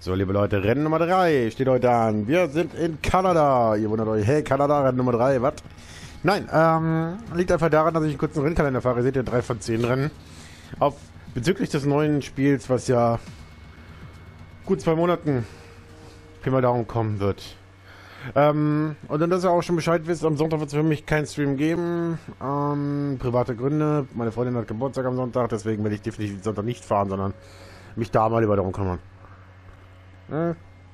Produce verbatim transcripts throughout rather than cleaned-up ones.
So, liebe Leute, Rennen Nummer drei steht heute an. Wir sind in Kanada. Ihr wundert euch, hey, Kanada, Rennen Nummer drei, was? Nein, ähm, liegt einfach daran, dass ich einen kurzen Rennkalender fahre. Ihr seht ja drei von zehn Rennen. Auf, bezüglich des neuen Spiels, was ja gut zwei Monaten Pi mal Daumen kommen wird. Ähm, und dann, dass ihr auch schon Bescheid wisst, am Sonntag wird es für mich keinen Stream geben. Ähm, private Gründe. Meine Freundin hat Geburtstag am Sonntag, deswegen werde ich definitiv Sonntag nicht fahren, sondern mich da mal lieber darum kümmern. Hm.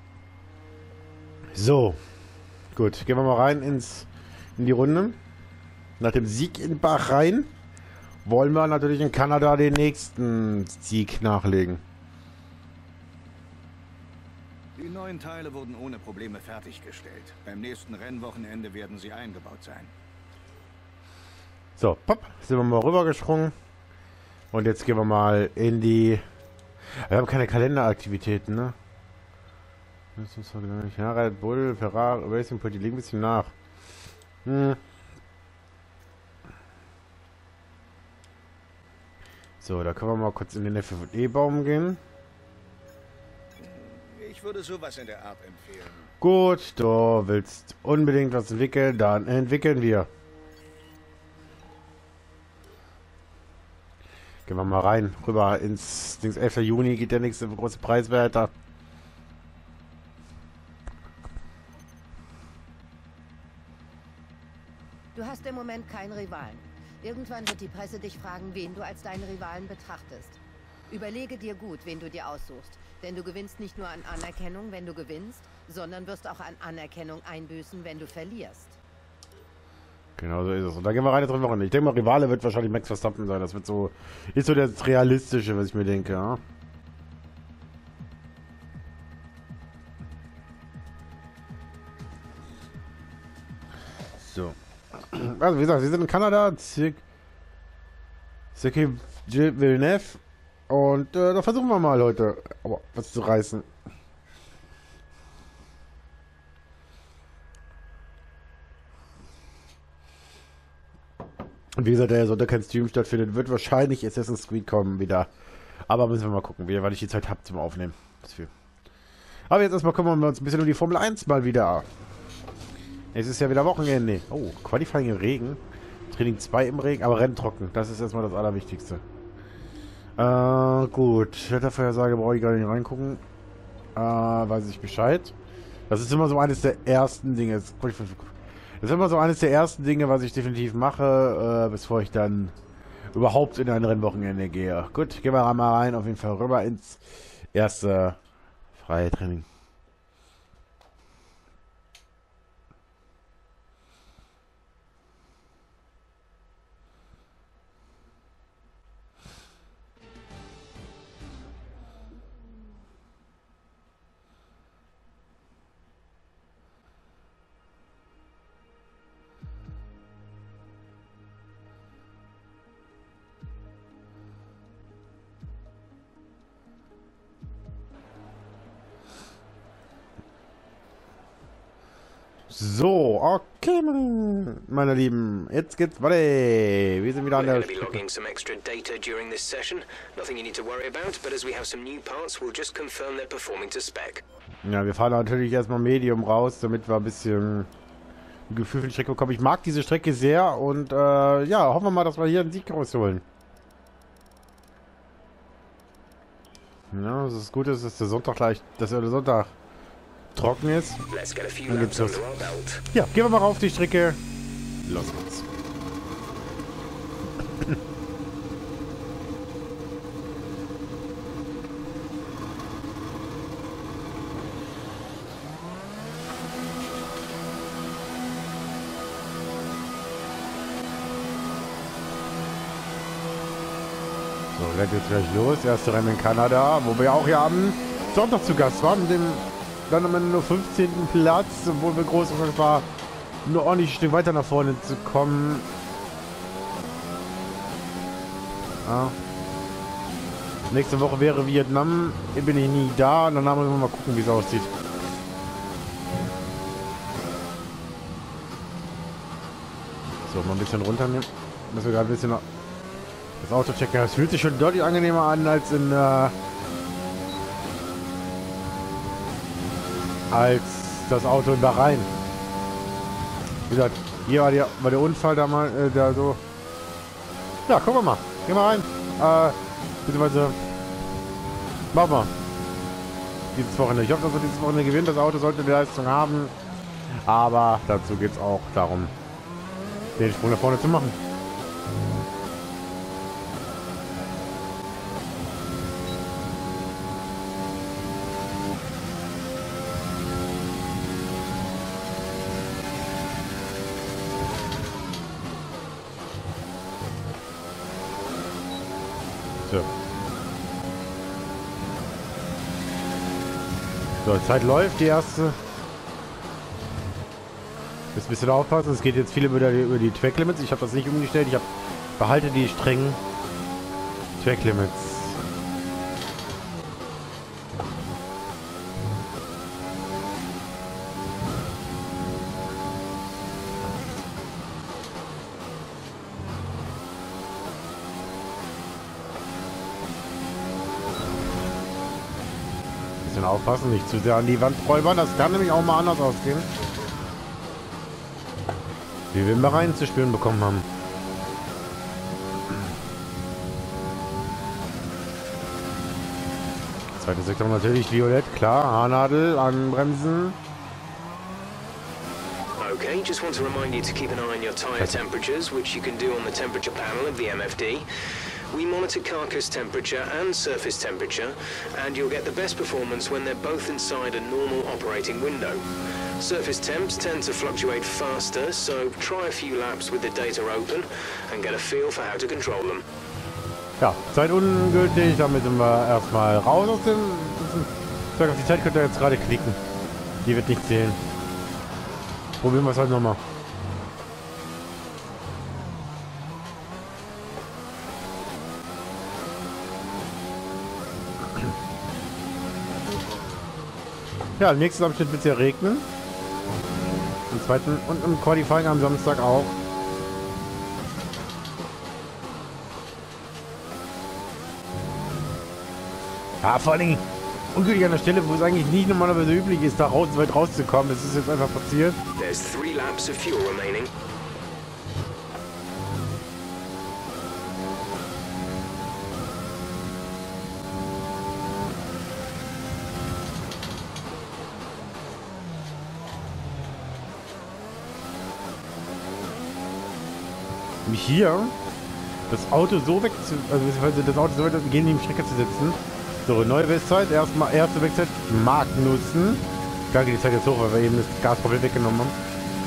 So. Gut, gehen wir mal rein ins in die Runde. Nach dem Sieg in Bahrain wollen wir natürlich in Kanada den nächsten Sieg nachlegen. Die neuen Teile wurden ohne Probleme fertiggestellt. Beim nächsten Rennwochenende werden sie eingebaut sein. So, pop, sind wir mal rübergesprungen. Und jetzt gehen wir mal in die... Wir haben keine Kalenderaktivitäten, ne? Das ist so genau nicht. Ja, Red Bull, Ferrari, Racing Point, die liegen ein bisschen nach. Hm. So, da können wir mal kurz in den F und E-Baum gehen. Ich würde sowas in der Art empfehlen. Gut, du willst unbedingt was entwickeln, dann entwickeln wir. Gehen wir mal rein, rüber ins Dings. elften Juni geht der nächste große Preiswert. Du hast im Moment keinen Rivalen. Irgendwann wird die Presse dich fragen, wen du als deinen Rivalen betrachtest. Überlege dir gut, wen du dir aussuchst. Denn du gewinnst nicht nur an Anerkennung, wenn du gewinnst, sondern wirst auch an Anerkennung einbüßen, wenn du verlierst. Genau so ist es. Und da gehen wir rein jetzt drüber. Ich denke mal, Rivale wird wahrscheinlich Max Verstappen sein. Das wird so, ist so das Realistische, was ich mir denke. Ja? So. Also wie gesagt, wir sind in Kanada, Circuit Villeneuve. Und äh, da versuchen wir mal, Leute, aber was zu reißen. Und wie gesagt, der Sonntag kein Stream stattfindet, wird wahrscheinlich Assassin's Creed kommen wieder. Aber müssen wir mal gucken, wie, weil ich die Zeit habe zum Aufnehmen. Das ist viel. Aber jetzt erstmal kümmern wir uns ein bisschen um die Formel eins mal wieder. Es ist ja wieder Wochenende. Oh, Qualifying im Regen. Training zwei im Regen, aber Rennen trocken. Das ist erstmal das Allerwichtigste. Äh, gut. Wettervorhersage brauche ich gar nicht reingucken. Äh, weiß ich Bescheid. Das ist immer so eines der ersten Dinge. Das ist immer so eines der ersten Dinge, was ich definitiv mache, äh, bevor ich dann überhaupt in ein Rennwochenende gehe. Gut, gehen wir mal rein, auf jeden Fall rüber ins erste freie Training. So, okay, meine Lieben, jetzt geht's weiter. Wir sind wieder an der logging some extra data during this session. Nothing you need to worry about, but as we have some new parts, we'll just confirm they're performing to spec. Ja, wir fahren natürlich erstmal Medium raus, damit wir ein bisschen ein Gefühl für die Strecke bekommen. Ich mag diese Strecke sehr und äh, ja, hoffen wir mal, dass wir hier einen Sieg rausholen. Ja, das ist gut, dass der Sonntag gleich, dass der Sonntag trocken ist. Dann geht's los. Ja, gehen wir mal rauf die Strecke. Los geht's. So, dann geht's gleich los. Erste Rennen in Kanada, wo wir auch hier am Sonntag zu Gast waren. Dem dann am Ende nur fünfzehnten Platz, obwohl wir groß war, nur ordentlich ein Stück weiter nach vorne zu kommen. Ja. Nächste Woche wäre Vietnam, bin ich nie da, und danach müssen wir mal gucken, wie es aussieht. So, mal ein bisschen runternehmen. Dass wir gerade ein bisschen das Auto checken. Das fühlt sich schon deutlich angenehmer an als in äh, als das Auto in Bahrain. Wie gesagt, hier war, die, war der Unfall da mal, äh, da so. Ja, gucken wir mal. Gehen wir rein. Äh, beziehungsweise machen wir dieses Wochenende. Ich hoffe, dass wir dieses Wochenende gewinnen. Das Auto sollte die Leistung haben. Aber dazu geht es auch darum, den Sprung nach vorne zu machen. So. So, Zeit läuft, die erste. Jetzt ein bisschen aufpassen, es geht jetzt viel über die, über die Track Limits. Ich habe das nicht umgestellt, ich habe behalte die strengen Track Limits. Bisschen aufpassen, nicht zu sehr an die Wand räubern, das kann nämlich auch mal anders ausgehen. Wie wir immer rein zu spüren bekommen haben. Zweite Sektor natürlich violett, klar. Haarnadel, anbremsen. Okay, just want to remind you to keep an eye on your tyre temperatures, which you can do on the temperature panel of the M F D. We monitor carcass temperature and surface temperature, and you'll get the best performance when they're both inside a normal operating window. Surface temps tend to fluctuate faster, so try a few laps with the data open and get a feel for how to control them. Ja, Zeit ungültig, damit sind wir erstmal raus aus dem... Ich sag, auf die Zeit könnt ihr jetzt gerade klicken. Die wird nicht zählen. Probieren wir es halt nochmal. Ja, im nächsten Abschnitt wird es ja regnen. Im zweiten und im Qualifying am Samstag auch. Ja, vor allen Dingen ungültig an der Stelle, wo es eigentlich nicht normalerweise üblich ist, da raus, weit rauszukommen. Das ist jetzt einfach passiert. There's three laps of fuel remaining. Mich hier das Auto so weg zu, also das Auto so weit gegen die Strecke zu setzen. So, neue Bestzeit, erstmal erste Bestzeit, Magnussen. Da geht die Zeit jetzt hoch, weil wir eben das Gas komplett weggenommen haben.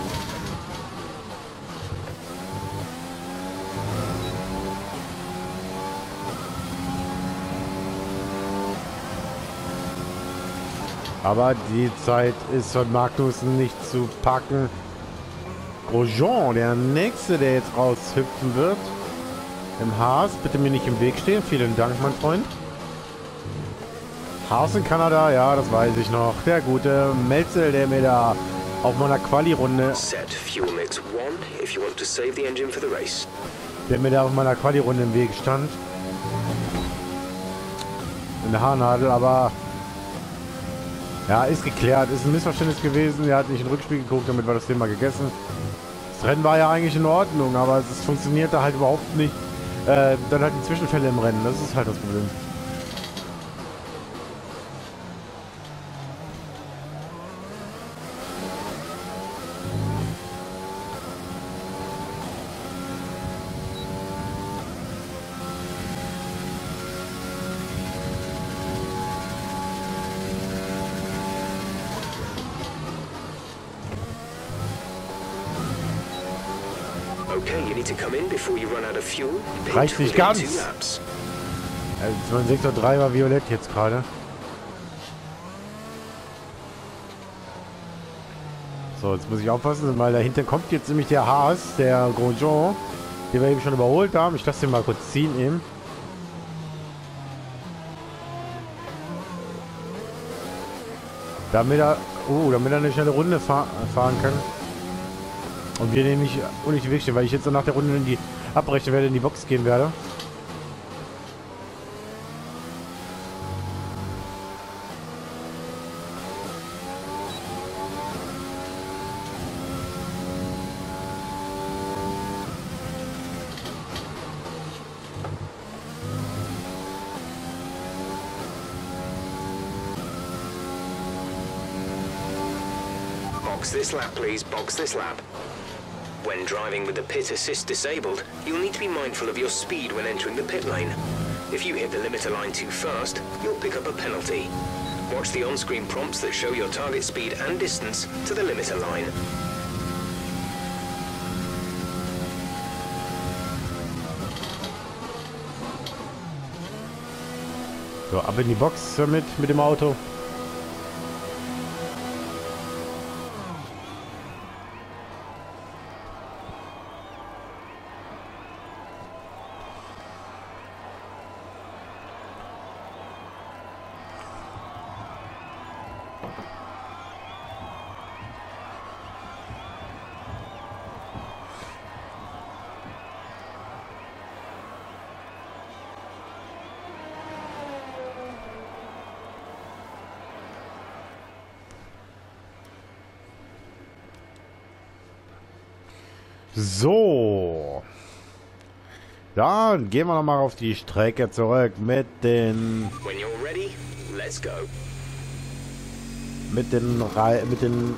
Aber die Zeit ist von Magnussen nicht zu packen. Grosjean, der nächste, der jetzt raushüpfen wird. Im Haas, bitte mir nicht im Weg stehen. Vielen Dank, mein Freund. Haas in Kanada, ja, das weiß ich noch. Der gute Melzel, der mir da auf meiner Quali-Runde... Set fuel mix one if you want to save the engine for the race. Der mir da auf meiner Quali-Runde im Weg stand. In der Haarnadel, aber... Ja, ist geklärt. Ist ein Missverständnis gewesen. Er hat nicht in den Rückspiel geguckt, damit war das Thema gegessen. Das Rennen war ja eigentlich in Ordnung, aber es funktionierte halt überhaupt nicht. Äh, dann halt die Zwischenfälle im Rennen. Das ist halt das Problem. Okay, you need to come in before you run out of fuel. Reicht nicht ganz. Also mein Sektor drei war violett jetzt gerade. So, jetzt muss ich aufpassen, weil dahinter kommt jetzt nämlich der Haas, der Grosjean, den wir eben schon überholt haben. Ich lasse den mal kurz ziehen eben. Damit er, oh, damit er eine schnelle Runde fahr, fahren kann. Und wir nämlich unnötig wegstehen, weil ich jetzt nach der Runde in die abbrechen werde, in die Box gehen werde. Box this lap, please. Box this lap. When driving with the pit assist disabled, you'll need to be mindful of your speed when entering the pit lane. If you hit the limiter line too fast, you'll pick up a penalty. Watch the on-screen prompts that show your target speed and distance to the limiter line. So, ab in die Box mit, mit dem Auto. So. Dann gehen wir noch mal auf die Strecke zurück mit den When you're ready, let's go. mit den Rei mit den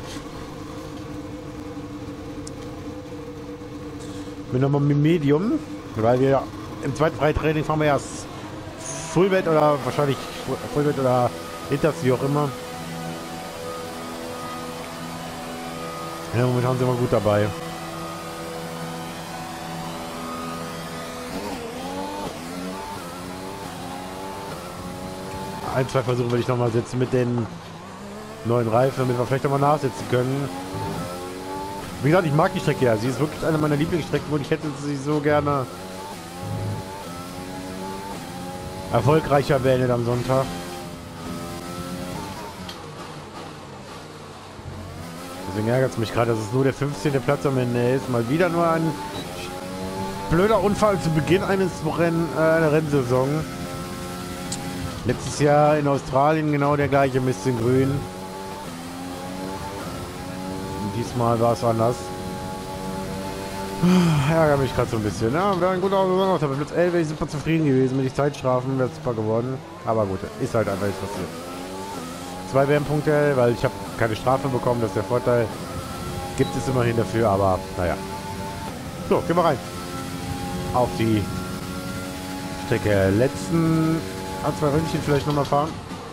mit nochmal mit Medium, weil wir im zweiten Freitraining fahren wir erst Fullwet oder wahrscheinlich Fullwet oder Inters, wie auch immer. Ja, momentan sind wir gut dabei. Ein, zwei Versuche will ich noch mal setzen mit den neuen Reifen, damit wir vielleicht noch mal nachsetzen können. Wie gesagt, ich mag die Strecke ja. Sie ist wirklich eine meiner Lieblingsstrecken und ich hätte sie so gerne erfolgreicher beendet am Sonntag. Deswegen ärgert es mich gerade, dass es nur der fünfzehnte Platz am Ende ist. Mal wieder nur ein blöder Unfall zu Beginn eines Renn, äh, einer Rennsaison. Letztes Jahr in Australien genau der gleiche Mist in Grün. Und diesmal war es anders. Ärgere mich gerade so ein bisschen. Ja, wäre ein guter Saison. Aber Platz elf wäre ich super zufrieden gewesen. Mit den Zeitstrafen wäre es super geworden. Aber gut, ist halt einfach nicht passiert. Zwei W M-Punkte, weil ich habe keine Strafe bekommen. Das ist der Vorteil. Gibt es immerhin dafür, aber naja. So, gehen wir rein. Auf die Strecke. Letzten ein, zwei Ründchen vielleicht nochmal fahren.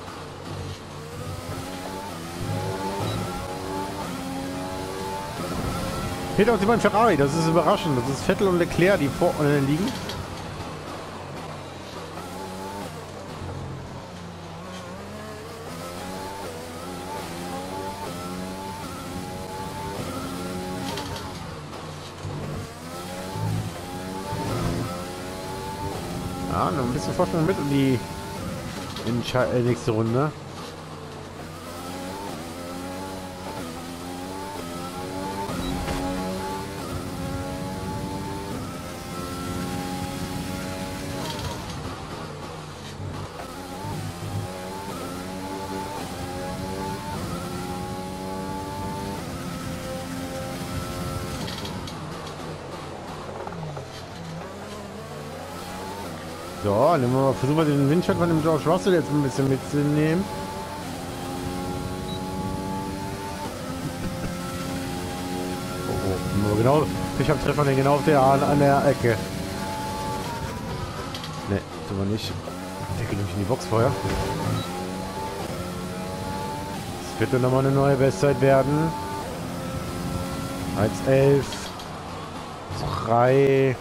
Hinter uns immer ein Ferrari, das ist überraschend. Das ist Vettel und Leclerc, die vor uns liegen. Ja, noch ein bisschen Vorsprung mit in die in die äh, nächste Runde. So, nehmen wir mal, versuchen wir den Windschatten von dem George Russell jetzt ein bisschen mitzunehmen. Oh, oh, genau, ich habe Treffer den genau auf der an, an der Ecke. Ne, tun wir nicht. Der geht nämlich in die Box vorher. Das wird dann nochmal eine neue Bestzeit werden. eins elf drei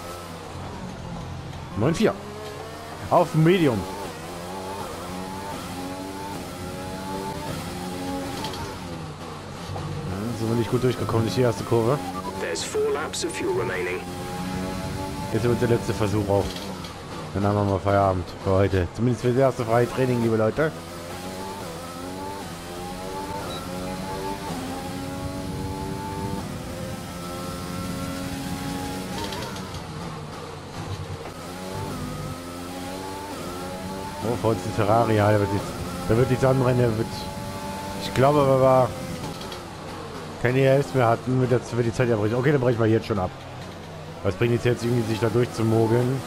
neun vier. Auf Medium. Ja, sind wir nicht gut durchgekommen, nicht die erste Kurve. There's four laps of fuel remaining. Jetzt wird der letzte Versuch auch. Dann haben wir mal Feierabend für heute. Zumindest für das erste freie Training, liebe Leute. Oh, vor uns ist Ferrari, ja, der wird jetzt, der wird nichts anbrennen, der wird, ich glaube, aber war keine E Ls mehr hatten, wird jetzt wird die Zeit abbrechen. Okay, dann brechen wir jetzt schon ab. Was bringt es jetzt irgendwie, sich da durchzumogeln?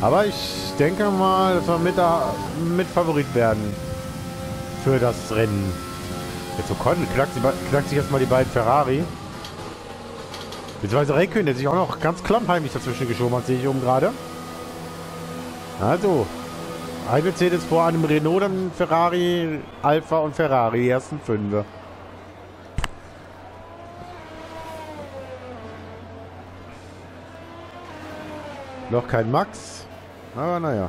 Aber ich denke mal, dass wir mit, da, mit Favorit werden für das Rennen. Jetzt so konnten, knackt, knackt sich erstmal die beiden Ferrari. Beziehungsweise Räikkönen, der sich auch noch ganz klammheimlich dazwischen geschoben hat, sehe ich oben gerade. Also, ein Mercedes vor einem Renault, dann Ferrari, Alpha und Ferrari, die ersten fünf. Noch kein Max, aber naja.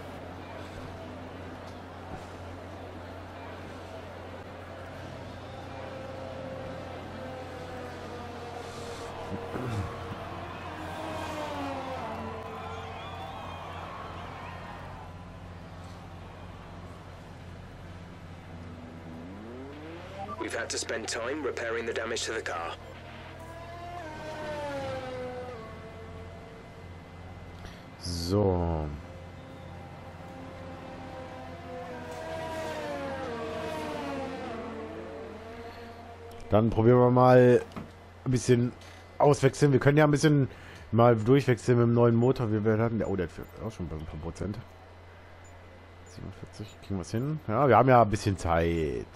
We've had to spend time repairing the damage to the car. So. Dann probieren wir mal ein bisschen auswechseln. Wir können ja ein bisschen mal durchwechseln mit dem neuen Motor. Wir hatten, oh, der hat auch schon ein paar Prozent. siebenundvierzig, kriegen wir es hin? Ja, wir haben ja ein bisschen Zeit.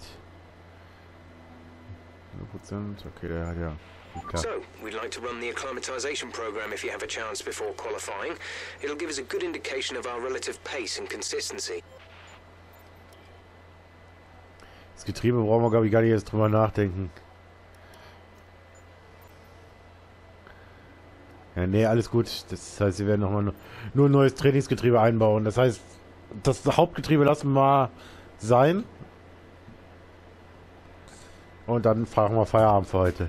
Prozent, okay, der hat ja. So, we'd like to run the acclimatization program if you have a chance before qualifying. It'll give us a good indication of our relative pace and consistency. Das Getriebe brauchen wir, glaube ich, gar nicht erst drüber nachdenken. Ja, nee, alles gut. Das heißt, wir werden nochmal nur ein neues Trainingsgetriebe einbauen. Das heißt, das Hauptgetriebe lassen wir mal sein. Und dann fahren wir Feierabend für heute.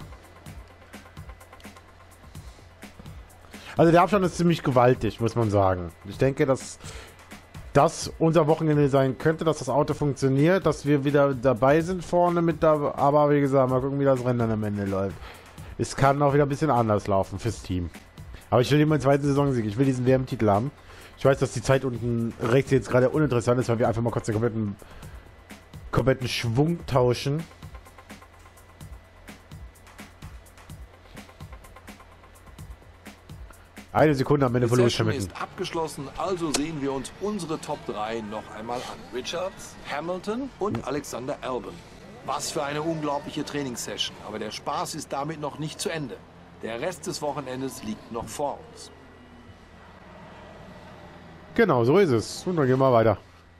Also der Abstand ist ziemlich gewaltig, muss man sagen. Ich denke, dass das unser Wochenende sein könnte, dass das Auto funktioniert, dass wir wieder dabei sind vorne mit da. Aber wie gesagt, mal gucken, wie das Rennen dann am Ende läuft. Es kann auch wieder ein bisschen anders laufen fürs Team. Aber ich will immer einen zweiten Saisonsieg. Ich will diesen W M-Titel haben. Ich weiß, dass die Zeit unten rechts jetzt gerade uninteressant ist, weil wir einfach mal kurz den kompletten, kompletten Schwung tauschen. Eine Sekunde am Ende verloren. Die Session ist abgeschlossen, also sehen wir uns unsere Top drei noch einmal an. Richards, Hamilton und Alexander Albon. Was für eine unglaubliche Trainingssession, aber der Spaß ist damit noch nicht zu Ende. Der Rest des Wochenendes liegt noch vor uns. Genau, so ist es. Und dann gehen wir weiter.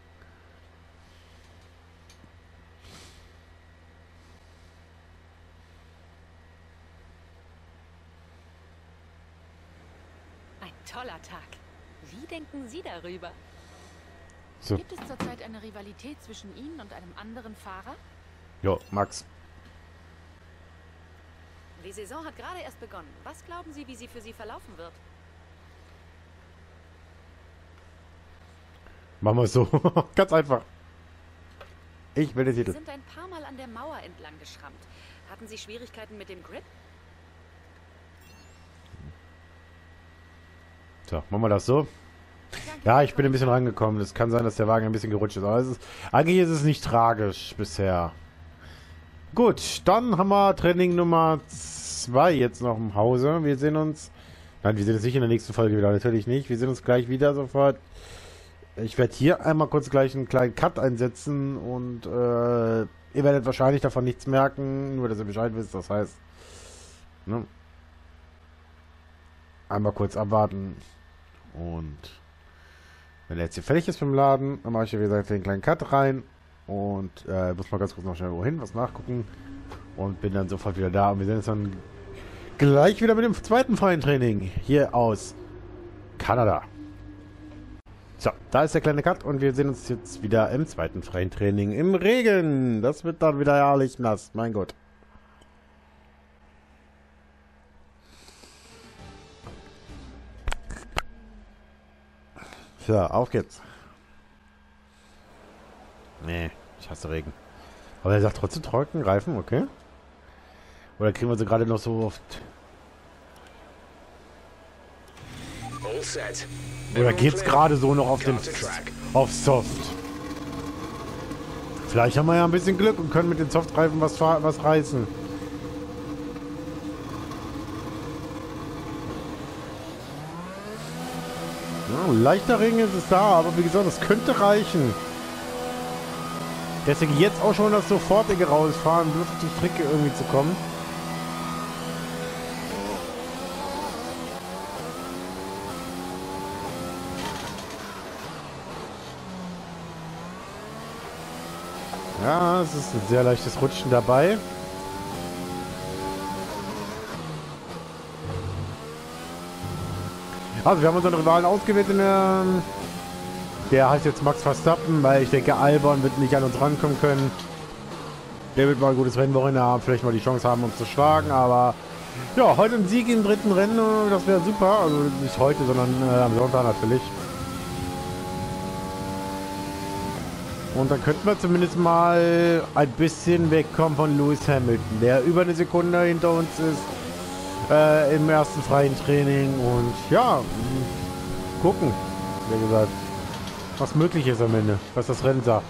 Toller Tag. Wie denken Sie darüber? So. Gibt es zurzeit eine Rivalität zwischen Ihnen und einem anderen Fahrer? Jo, Max. Die Saison hat gerade erst begonnen. Was glauben Sie, wie sie für Sie verlaufen wird? Machen wir es so. Ganz einfach. Ich will den Titel. Sie sind ein paar Mal an der Mauer entlang geschrammt. Hatten Sie Schwierigkeiten mit dem Grip? So, machen wir das so. Ja, ich bin ein bisschen rangekommen. Es kann sein, dass der Wagen ein bisschen gerutscht ist. Aber es ist, eigentlich ist es nicht tragisch bisher. Gut, dann haben wir Training Nummer zwei jetzt noch im Hause. Wir sehen uns... Nein, wir sehen uns nicht in der nächsten Folge wieder. Natürlich nicht. Wir sehen uns gleich wieder sofort. Ich werde hier einmal kurz gleich einen kleinen Cut einsetzen. Und äh, ihr werdet wahrscheinlich davon nichts merken. Nur, dass ihr Bescheid wisst. Das heißt... Ne? Einmal kurz abwarten. Und wenn er jetzt hier fertig ist mit dem Laden, dann mache ich hier, wie gesagt, den kleinen Cut rein. Und äh, muss mal ganz kurz noch schnell wohin, was nachgucken. Und bin dann sofort wieder da. Und wir sehen uns dann gleich wieder mit dem zweiten freien Training hier aus Kanada. So, da ist der kleine Cut. Und wir sehen uns jetzt wieder im zweiten freien Training im Regen. Das wird dann wieder herrlich nass. Mein Gott. So, auf geht's. Nee, ich hasse Regen. Aber er sagt trotzdem trocken, Reifen, okay. Oder kriegen wir sie gerade noch so oft... Oder geht's gerade so noch auf den... auf Soft? Vielleicht haben wir ja ein bisschen Glück und können mit den Softreifen was, was reißen. Ja, leichter Ring ist es da, aber wie gesagt, das könnte reichen. Deswegen jetzt auch schon das sofortige rausfahren, bloß auf die Strecke irgendwie zu kommen. Ja, es ist ein sehr leichtes Rutschen dabei. Also wir haben unseren Rivalen ausgewählt in der... Der heißt jetzt Max Verstappen, weil ich denke, Albon wird nicht an uns rankommen können. Der wird mal ein gutes Rennwochenende haben, vielleicht mal die Chance haben, uns zu schlagen, aber... Ja, heute ein Sieg im dritten Rennen, das wäre super. Also nicht heute, sondern äh, am Sonntag natürlich. Und dann könnten wir zumindest mal ein bisschen wegkommen von Lewis Hamilton, der über eine Sekunde hinter uns ist äh, im ersten freien Training. Und ja, gucken, wie gesagt, was möglich ist am Ende, was das Rennen sagt.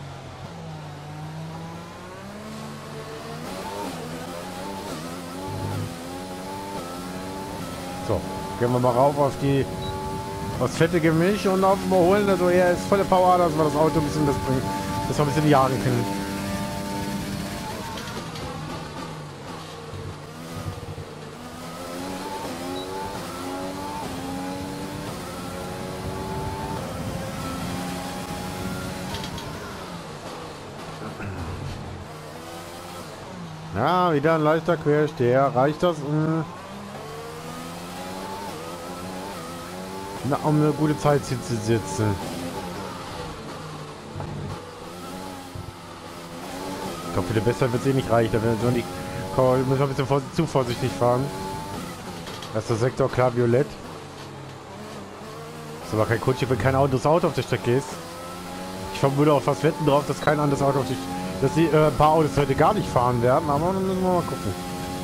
So, gehen wir mal rauf auf die aufs fette Gemisch und auf Überholen. Also er ist volle Power, dass wir das Auto ein bisschen das bringen, dass wir ein bisschen jagen können. Ja, wieder ein leichter Quersteher. Reicht das? Hm. Na, um eine gute Zeit hier zu sitzen. Ich glaube, für die Bestzeit wird es eh nicht reichen. Da müssen wir ein bisschen vor, zu vorsichtig fahren. Das ist der Sektor klar violett. Ist aber kein Kutsche, wenn kein anderes Auto auf der Strecke ist. Ich würde auch fast wetten drauf, dass kein anderes Auto auf die Strecke, dass die äh, ein paar Autos heute gar nicht fahren werden. Aber dann müssen wir mal gucken.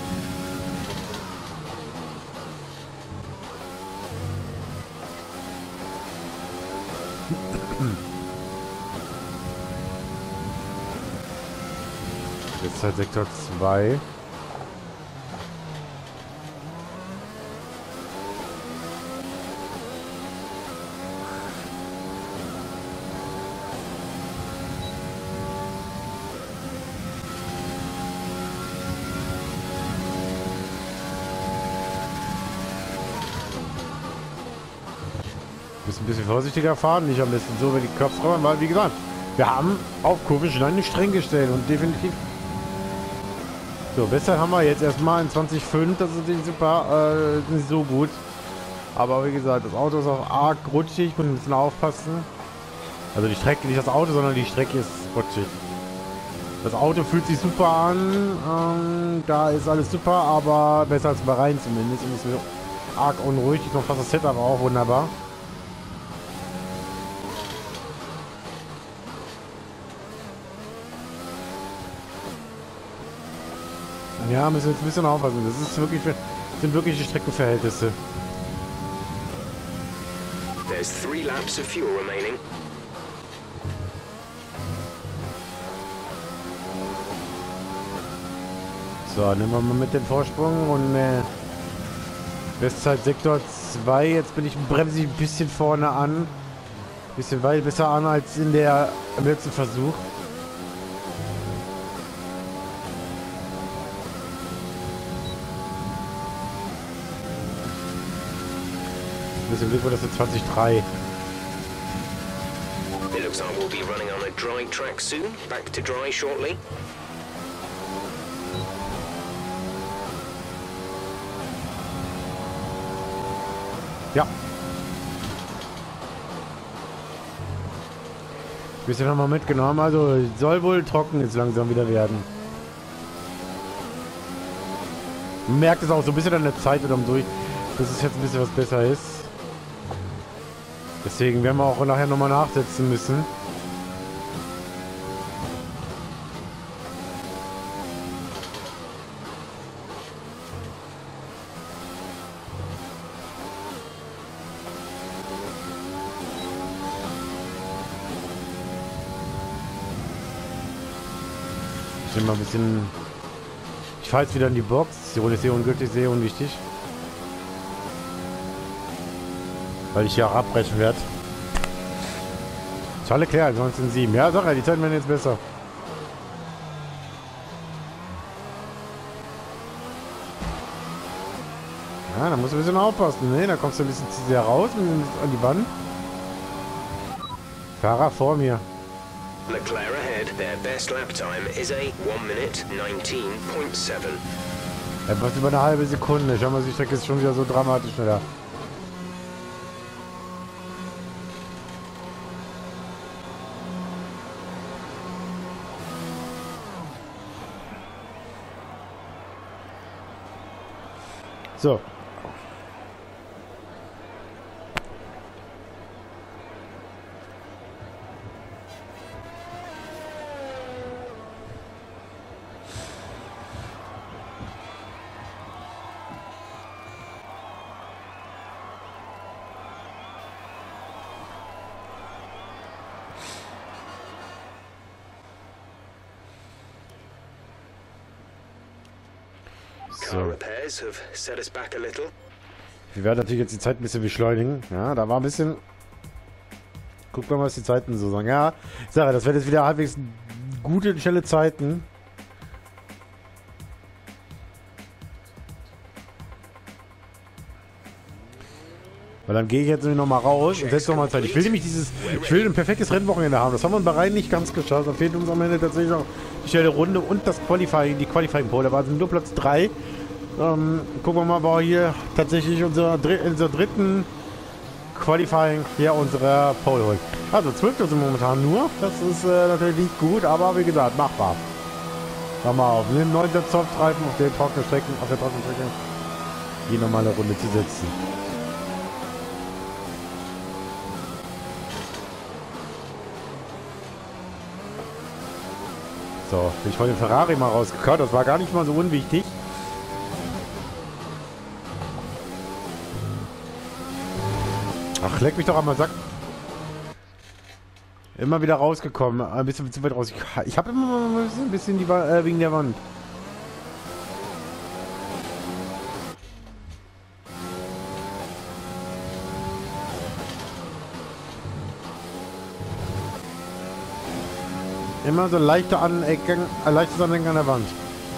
Jetzt halt Sektor zwei. Müssen ein bisschen vorsichtiger fahren, nicht am besten so, wenn die Cops kommen, weil wie gesagt, wir haben auf Kurven schon eine streng gestellt und definitiv. So, besser haben wir jetzt erstmal in zwanzig Komma fünf, das ist natürlich super, äh, nicht so gut. Aber wie gesagt, das Auto ist auch arg rutschig, muss ein bisschen aufpassen. Also die Strecke, nicht das Auto, sondern die Strecke ist rutschig. Das Auto fühlt sich super an, ähm, da ist alles super, aber besser als bei Rhein zumindest. Und ist so arg unruhig, ich noch fast das Setup auch wunderbar. Ja, müssen wir jetzt ein bisschen aufpassen. Das ist wirklich, sind wirkliche Streckenverhältnisse. There's three laps of fuel remaining. So, nehmen wir mal mit den Vorsprung und äh, Bestzeit Sektor zwei. Jetzt bin ich bremse ich ein bisschen vorne an. Ein bisschen weit besser an als in der im letzten Versuch. Bisschen Glück war das jetzt zwanzig Komma drei. It looks like we'll be running on a dry track soon. Back to dry shortly. Ja. Bisschen haben wir mitgenommen, also soll wohl trocken jetzt langsam wieder werden. Man merkt es auch so ein bisschen an der Zeit oder durch, dass es jetzt ein bisschen was besser ist. Deswegen werden wir auch nachher nochmal nachsetzen müssen. Ich nehme mal ein bisschen... Ich fahre jetzt wieder in die Box. Die Rolle ist sehr unglücklich, sehr unwichtig. Weil ich hier auch abbrechen werde. Charles Leclerc, neunzehn sieben. Ja, sag ja, die Zeiten werden jetzt besser. Ja, da musst du ein bisschen aufpassen, ne? Da kommst du ein bisschen zu sehr raus an die Wand. Fahrer vor mir. Leclerc ahead. Their best lap time is a one minute nineteen point seven. Etwas über eine halbe Sekunde. Schau mal, die Strecke ist schon wieder so dramatisch schneller. So. Car repairs have set us back a little. Wir werden natürlich jetzt die Zeit ein bisschen beschleunigen. Ja, da war ein bisschen... Guck mal, was die Zeiten so sagen. Ja, ich sage, das werden jetzt wieder halbwegs gute, schnelle Zeiten. Weil dann gehe ich jetzt noch mal raus und setze noch mal Zeit. Ich will nämlich dieses... Ich will ein perfektes Rennwochenende haben. Das haben wir in Bahrain nicht ganz geschafft. Da fehlt uns am Ende tatsächlich noch die schnelle Runde und das Qualifying, die Qualifying-Pole. Da war nur Platz drei. Ähm, gucken wir mal, wo hier tatsächlich unser, unser dritten Qualifying hier unserer Pole holt. Also zwölf sind momentan nur. Das ist äh, natürlich nicht gut, aber wie gesagt, machbar. Schau mal auf. Wir nehmen neunter Softreifen auf der trockenen Strecke, auf der trockenen Strecke die normale Runde zu setzen. So, bin ich von dem Ferrari mal rausgekommen. Das war gar nicht mal so unwichtig. Ach, leck mich doch einmal Sack. Immer wieder rausgekommen. Ein bisschen zu weit raus. Ich habe immer mal ein bisschen die, äh, wegen der Wand. Immer so leichte Anecken, äh, leichtes Anecken an der Wand.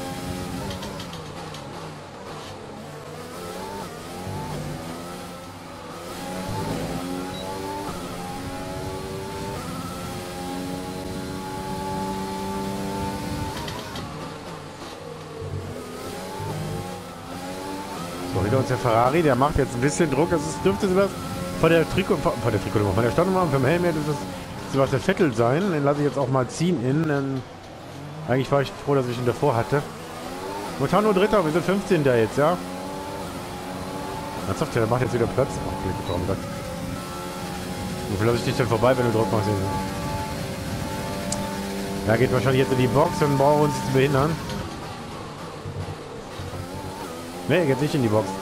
So, hinter uns der Ferrari, der macht jetzt ein bisschen Druck. Das ist, dürfte sowas von der Trikot, von der Trikotnummer, von der Startnummer und vom Helm her, das ist Sebastian Vettel sein. Den lasse ich jetzt auch mal ziehen in. Denn eigentlich war ich froh, dass ich ihn davor hatte. Momentan nur Dritter, wir sind fünfzehn da jetzt, ja. Ernsthaft, der macht jetzt wieder Platz. Ach, okay, wofür lasse ich dich denn vorbei, wenn du Druck machst? Ja, geht wahrscheinlich jetzt in die Box und brauchen uns zu behindern. Ne, geht nicht in die Box.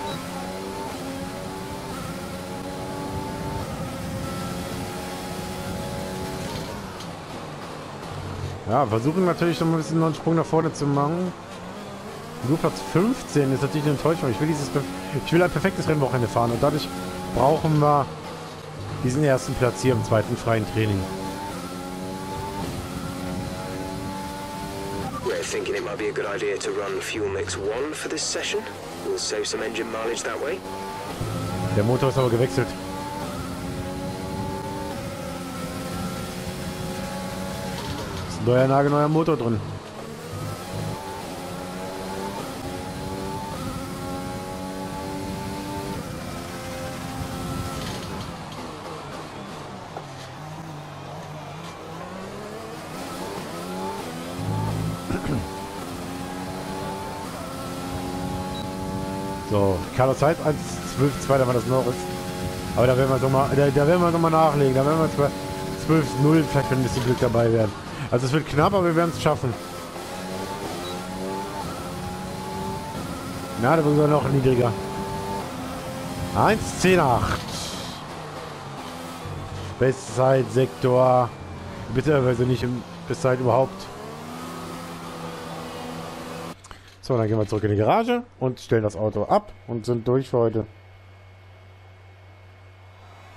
Ja, versuchen natürlich noch ein bisschen noch einen Sprung nach vorne zu machen. Nur Platz fünfzehn ist natürlich eine Enttäuschung. Ich will dieses, ich will ein perfektes Rennwochenende fahren und dadurch brauchen wir diesen ersten Platz hier im zweiten freien Training. We're thinking it might be a good idea to run fuel mix one for this session. We'll save some engine mileage that way. Der Motor ist aber gewechselt. Ist ein neuer, nagelneuer Motor drin. So, Carlos Sainz eins zwölf zwei, da war das Norris. Aber da werden wir noch mal, da, da werden wir noch mal nachlegen. Da werden wir zwölf null, vielleicht wenn ein bisschen Glück dabei werden. Also es wird knapp, aber wir werden es schaffen. Na, da sind wir noch niedriger. eins zehn acht. Bestzeit, Sektor. Bitterweise nicht im Bestzeit überhaupt. So, dann gehen wir zurück in die Garage und stellen das Auto ab und sind durch für heute.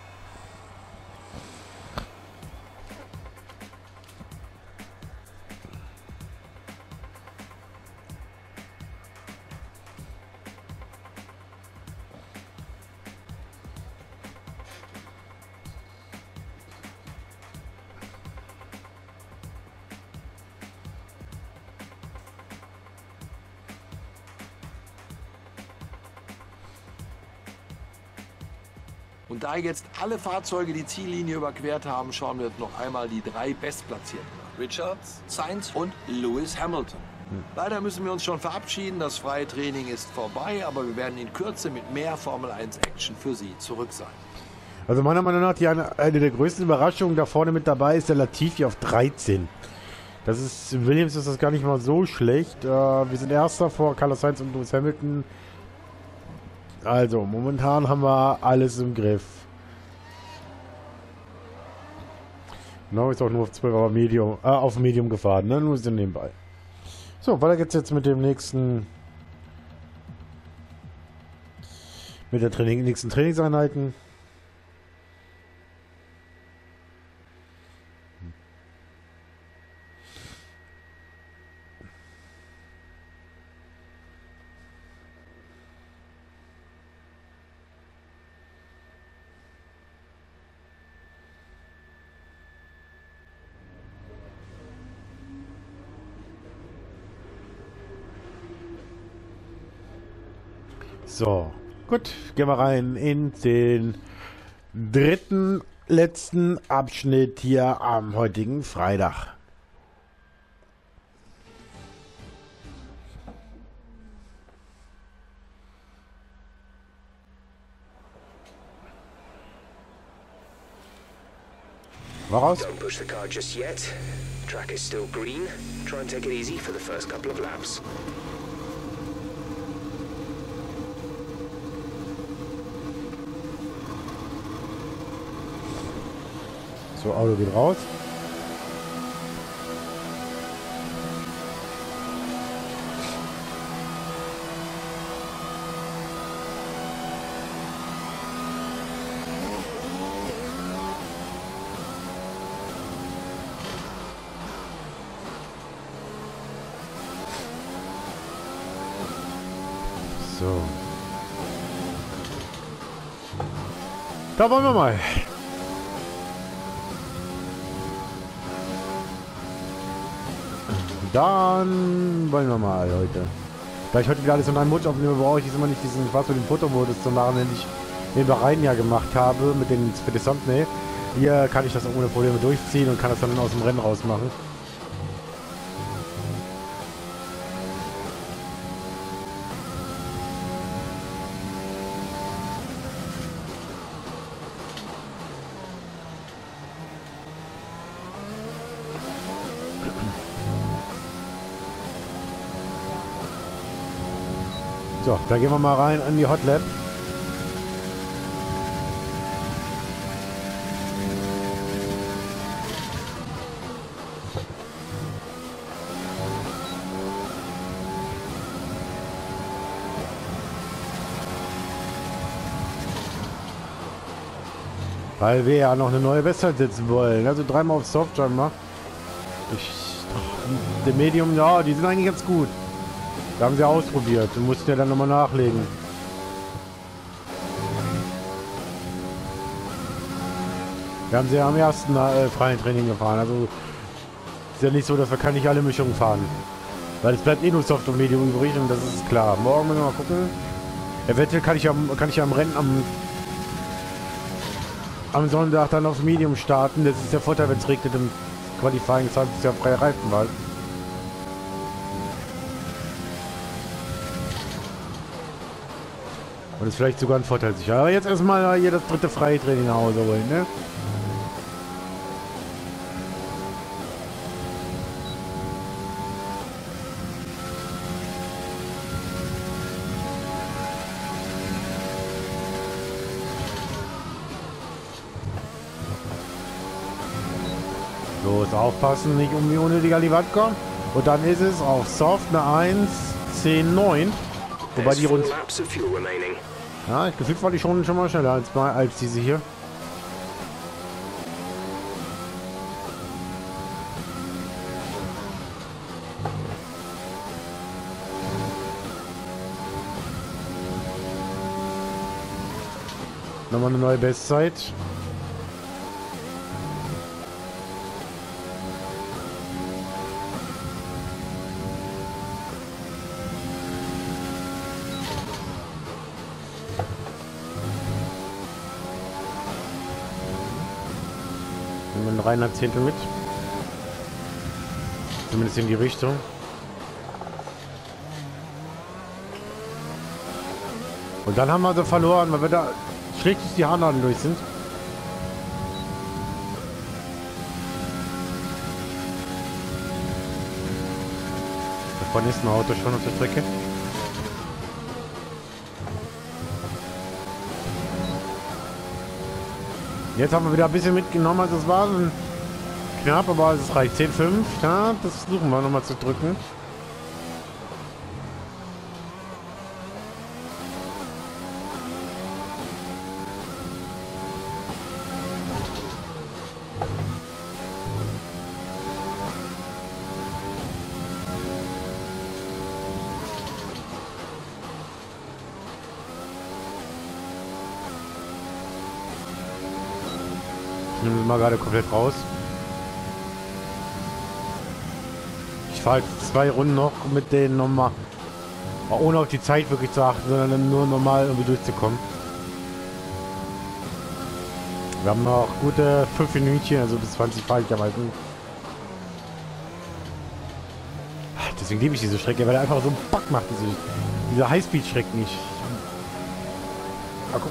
Und da jetzt alle Fahrzeuge die Ziellinie überquert haben, schauen wir noch einmal die drei Bestplatzierten an. Richards, Sainz und Lewis Hamilton. Hm. Leider müssen wir uns schon verabschieden. Das freie Training ist vorbei, aber wir werden in Kürze mit mehr Formel eins Action für Sie zurück sein. Also meiner Meinung nach, die eine, eine der größten Überraschungen da vorne mit dabei ist der Latifi auf dreizehn. Das ist, Williams ist das gar nicht mal so schlecht. Äh, wir sind Erster vor Carlos Sainz und Lewis Hamilton. Also, momentan haben wir alles im Griff. Genau, ist auch nur auf zwölf, aber Medium, äh, auf Medium gefahren, ne? Nur sind nebenbei. So, weiter geht's jetzt mit dem nächsten. Mit der Training, nächsten Trainingseinheiten. So, gut, gehen wir rein in den dritten, letzten Abschnitt hier am heutigen Freitag. Voraus. Don't push the car just yet. Track is still green. Try and take it easy for the first couple of laps. So, Auto geht raus. So. Da wollen wir mal. Dann wollen wir mal, Leute. Da ich heute wieder alles in einem Mutsch aufnehme, brauche ich jetzt immer nicht diesen Spaß mit dem Fotomodus zu machen, den ich nebenbei ja gemacht habe, mit den für die Thumbnail. Hier kann ich das auch ohne Probleme durchziehen und kann das dann aus dem Rennen raus machen. So, dann gehen wir mal rein an die Hot Lap. Weil wir ja noch eine neue Bestzeit setzen wollen. Also dreimal auf Soft scheinbar. Ich, der Medium, ja, die sind eigentlich ganz gut. Da haben sie ausprobiert und mussten ja dann nochmal nachlegen. Wir haben sie ja am ersten äh, freien Training gefahren. Also ist ja nicht so, dass wir kann nicht alle Mischungen fahren. Weil es bleibt eh nur Soft und Medium übrig und das ist klar. Morgen müssen wir mal gucken. Eventuell kann ich ja, kann ich ja am Rennen am, am Sonntag dann auf Medium starten. Das ist der Vorteil, wenn es regnet im Qualifying. Das heißt, es ist ja freie Reifenwahl. Und ist vielleicht sogar ein Vorteil sicher. Aber jetzt erstmal hier das dritte freie Training nach Hause holen, ne? Los, aufpassen, nicht um die unnötig an die Wand kommen. Und dann ist es auf Soft eine eins zehn neun. Wobei die rund... Ja, gefühlt war die schon, schon mal schneller als, als diese hier. Nochmal eine neue Bestzeit. dreieinhalb Zehntel mit. Zumindest in die Richtung. Und dann haben wir sie verloren, weil wir da schlecht durch die Haarnadeln durch sind. Da vorne ist ein Auto schon auf der Strecke. Jetzt haben wir wieder ein bisschen mitgenommen, also es war so knapp, aber es reicht. zehn fünf, ja, das versuchen wir nochmal zu drücken. Ich nehme mal gerade komplett raus. Ich fahre jetzt zwei Runden noch mit denen nochmal, ohne auf die Zeit wirklich zu achten, sondern nur normal irgendwie durchzukommen. Wir haben noch gute fünf Minütchen, also bis zwanzig fahre ich ja mal. Deswegen liebe ich diese Strecke, weil er einfach so einen Bock macht, diese, diese Highspeed-Strecke nicht. Ah, guck.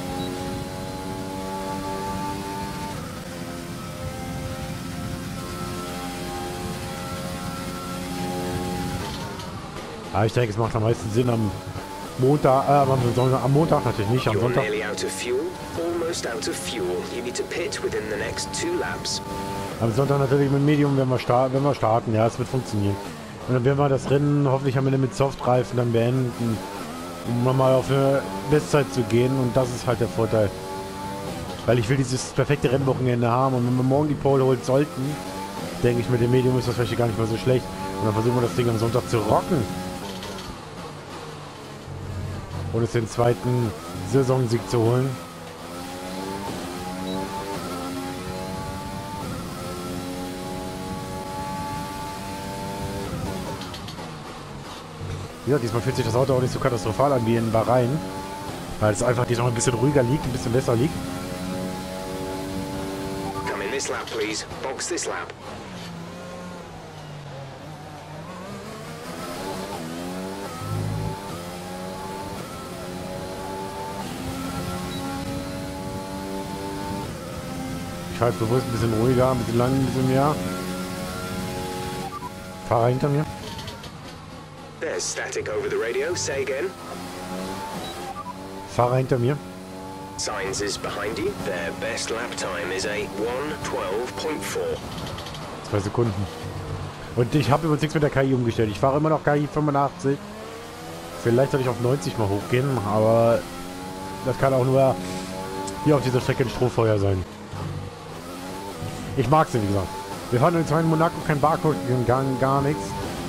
Ja, ich denke, es macht am meisten Sinn am Montag, äh, am, am Montag natürlich nicht, am Sonntag. Am Sonntag natürlich mit Medium, wenn wir, starten, wenn wir starten, ja, es wird funktionieren. Und dann werden wir das Rennen hoffentlich am Ende mit Softreifen dann beenden, um nochmal auf eine Bestzeit zu gehen, und das ist halt der Vorteil. Weil ich will dieses perfekte Rennwochenende haben, und wenn wir morgen die Pole holen sollten, denke ich, mit dem Medium ist das vielleicht gar nicht mal so schlecht. Und dann versuchen wir das Ding am Sonntag zu rocken. Und es den zweiten Saisonsieg zu holen. Ja, diesmal fühlt sich das Auto auch nicht so katastrophal an wie in Bahrain. Weil es einfach diesmal ein bisschen ruhiger liegt, ein bisschen besser liegt. Come in this lap, please. Box this lap. Ich fahre bewusst ein bisschen ruhiger, ein bisschen lang, ein bisschen mehr. Fahrer hinter mir. There's static over the radio. Say again. Fahrer hinter mir. Signs is behind you. Their best lap time is a one twelve point four. Zwei Sekunden. Und ich habe übrigens nichts mit der K I umgestellt. Ich fahre immer noch K I fünfundachtzig. Vielleicht soll ich auf neunzig mal hochgehen, aber das kann auch nur hier auf dieser Strecke ein Strohfeuer sein. Ich mag sie, wie gesagt. Wir fahren in in Monaco, kein Barcode, gar, gar nichts.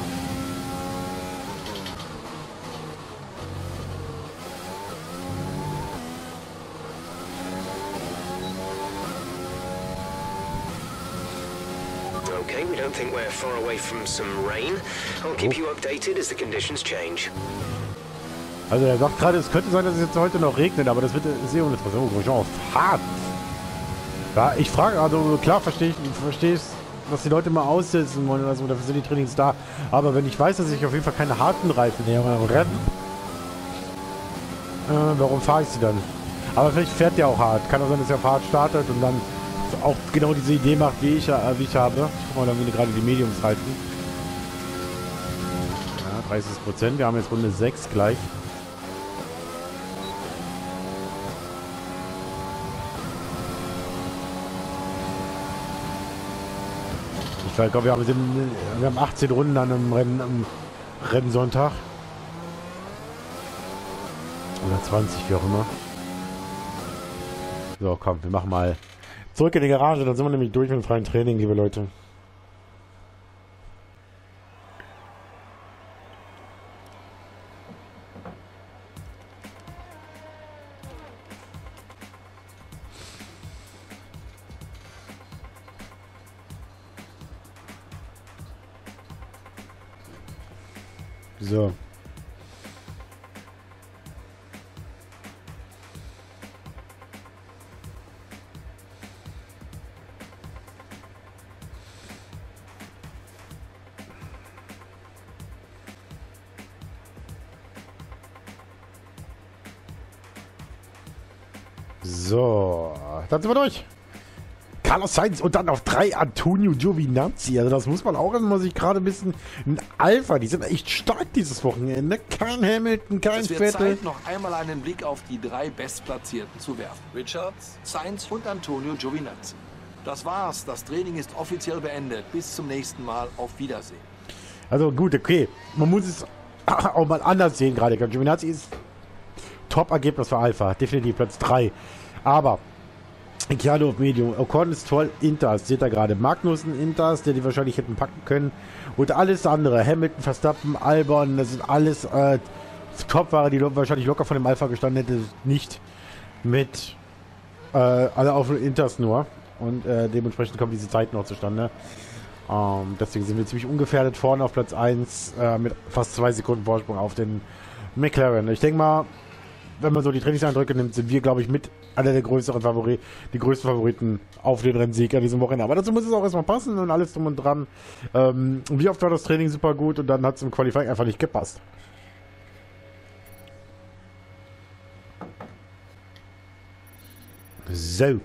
Okay, we don't think we're far away from some rain. I'll keep you updated as the conditions change. Also er sagt gerade, es könnte sein, dass es jetzt heute noch regnet, aber das wird sehr uninteressant. Oh, auf hart. Ja, ich frage, also klar verstehe ich, verstehe dass die Leute mal aussitzen wollen oder so, dafür sind die Trainings da. Aber wenn ich weiß, dass ich auf jeden Fall keine harten Reifen nehme im Rennen, äh, warum fahre ich sie dann? Aber vielleicht fährt der auch hart. Kann auch sein, dass er auf hart startet und dann auch genau diese Idee macht, wie ich, äh, wie ich habe. Ich guck mal, dann wie gerade die Mediums halten. Ja, dreißig Prozent. Wir haben jetzt Runde sechs gleich. Ich glaube, wir haben, wir haben achtzehn Runden an einem Rennen, am Rennsonntag. Oder zwanzig, wie auch immer. So, komm, wir machen mal zurück in die Garage. Dann sind wir nämlich durch mit dem freien Training, liebe Leute. So. So, dann sind wir durch. Carlos Sainz und dann auf drei Antonio Giovinazzi. Also das muss man auch erstmal sich gerade ein bisschen... Ein Alpha, die sind echt stark dieses Wochenende. Kein Hamilton, kein Es wird Vettel. Zeit, noch einmal einen Blick auf die drei Bestplatzierten zu werfen. Richards, Sainz und Antonio Giovinazzi. Das war's. Das Training ist offiziell beendet. Bis zum nächsten Mal. Auf Wiedersehen. Also gut, okay. Man muss es auch mal anders sehen gerade. Giovinazzi ist Top-Ergebnis für Alpha. Definitiv Platz drei. Aber Ricciardo auf Medium. Ocon ist toll. Inters. Seht ihr gerade. Magnussen Inters, der die wahrscheinlich hätten packen können. Und alles andere. Hamilton, Verstappen, Albon. Das sind alles äh, Top-Fahrer, die wahrscheinlich locker von dem Alpha gestanden hätte. Nicht mit äh, alle auf Inters nur. Und äh, dementsprechend kommen diese Zeiten noch zustande. Ähm, deswegen sind wir ziemlich ungefährdet vorne auf Platz eins äh, mit fast zwei Sekunden Vorsprung auf den McLaren. Ich denke mal, wenn man so die Trainingseindrücke nimmt, sind wir, glaube ich, mit einer der größeren Favoriten, die größten Favoriten auf den Rennsieg an diesem Wochenende. Aber dazu muss es auch erstmal passen und alles drum und dran. Ähm, wie oft war das Training super gut und dann hat es im Qualifying einfach nicht gepasst. So.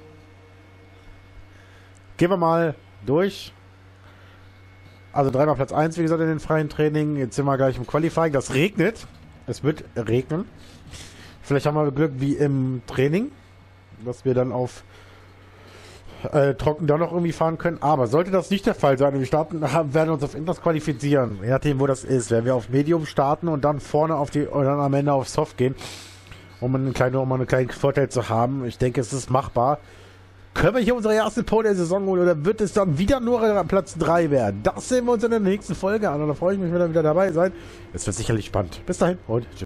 Gehen wir mal durch. Also dreimal Platz eins, wie gesagt, in den freien Training. Jetzt sind wir gleich im Qualifying. Das regnet. Es wird regnen. Vielleicht haben wir Glück wie im Training, dass wir dann auf äh, trocken da noch irgendwie fahren können. Aber sollte das nicht der Fall sein und wir starten, haben, werden uns auf Inters qualifizieren, je nachdem wo das ist, werden wir auf Medium starten und dann vorne auf die und dann am Ende auf Soft gehen, um einen kleinen, um einen kleinen Vorteil zu haben. Ich denke, es ist machbar. Können wir hier unsere erste Pole der Saison holen oder wird es dann wieder nur Platz drei werden? Das sehen wir uns in der nächsten Folge an und da freue ich mich, wenn ihr wieder dabei seid. Es wird sicherlich spannend. Bis dahin und tschüss.